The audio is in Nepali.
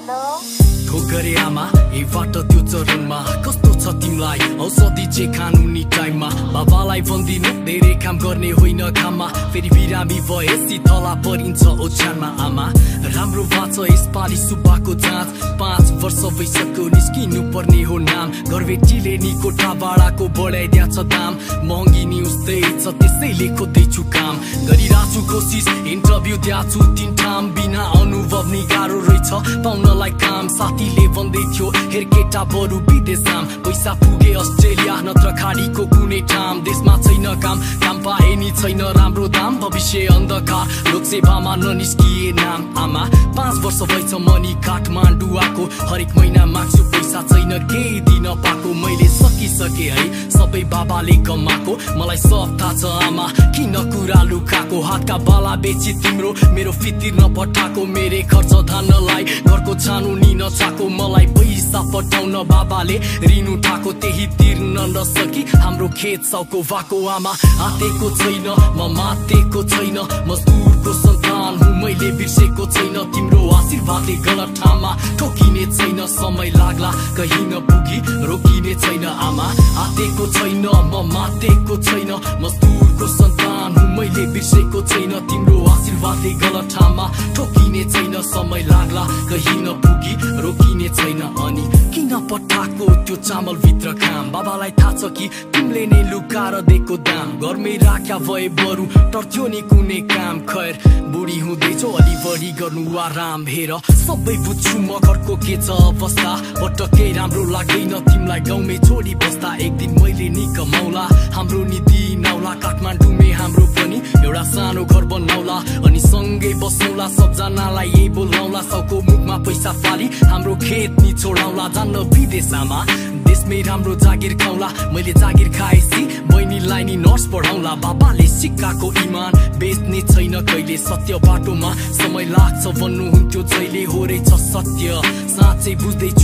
हेलो ठोकरे आमा एबाट त्यो चरणमा कस्तो छ तिमलाई औषधि जे खानु नि टाइममा बाबालाई भन्दिनु धेरै काम गर्ने होइन घाममा फेरि बिरामी भएपछि तला परिन्छ ओछ्यानमा आमा राम्रो बाछ यसपालि सुब्बाको जाँच 5 वर्ष भइसक्यो निस्किनु पर्ने हो नाम घरबेटीले नि कोठा भाडाको बढाइदिया छ दाम महँगी नि उस्तै छ त्यसैले खोज्दैछु काम गरिराछु कोसिस इन्टरभ्यु दियाछु 3 ठाम बिना अनुभव नि गाह्रो रहेछ पाउनलाई काम साथीले भन्दै थियो हेर केटा बरु विदेश जाम पैसा पुगे अस्ट्रेलिया नत्र खाडीको कुनै ठाम देशमा छैन काम काम पाए नि छैन राम्रो दाम भविष्य अन्धकार लोकसेवामा ननिस्किए नाम आमा 5 वर्ष भइछ मनी काठमाडौँ आएको हरेक महिना माग्छु पैसा छैन केही दिन पाएको मैले सकिसके है सबै बाबाले कमाएको मलाई सब थाहा छ आमा किन कुरा लुकाको हातका बाला बेची तिम्रो मेरो फितिर नपठाएको मेरे खर्च धान्नलाई घरको छानु नि नचाको मलाई पैसा पठाउन बाबाले ऋण उठाएको त्यही तिर्न नसकी हाम्रो खेत साउको भाको आमा आतेको छैन म मातेको छैन मजदुरको सन्तान हुँ मैले बिर्सेको छैन तिम्रो आशीर्वादले गलत ठाउँमा ठोकिने छैन समय लाग्ला कहीँ नपुगी रोकिने छैन आमा आतेको छैन म मातेको छैन मजदुरको सन्तान हुँ मैले बिर्सेको छैन तिम्रो आशीर्वादले गलत ठाउँमा ठोकिने छैन समय लाग्ला कहीँ नपुगी रोकिने छैन अनि किन पठाएको त्यो चामल भित्र काम बाबालाई थाहा छ कि तिमीले नै लुकाएर दिएको दाम घरमै राख्या भए बरु टर्थ्यो नि कुनै काम खैर बुढी हुँदैछौ अलि बढी गर्नु आराम हेर सबै बुझ्छु म घरको के छ अवस्था पटक्कै राम्रो लाग्दैन तिमीलाई गाउँमै छोडी बस्दा एक दिन मैले नि कमाउला हाम्रो नि दिन आउला काठमाडौँमै हाम्रो पनि एउटा सानो घर बनाउला अनि सँगै बसौला सबजनालाई यही बोलाउला सबको मुखमा पैसा फाली हाम्रो खेत नि छोडाउला जान्न विदेशमा देशमै राम्रो जागिर खाउला मैले जागिर खाएसी बहिनीलाई नि नर्स पढाउला बाबाले सिक्काको इमान बेच्ने छैन कहिले सत्य बाटोमा समय लाग्छ भन्नुहुन्थ्यो जहिले हो रहेछ सत्य साँच्चै बुझ्दैछु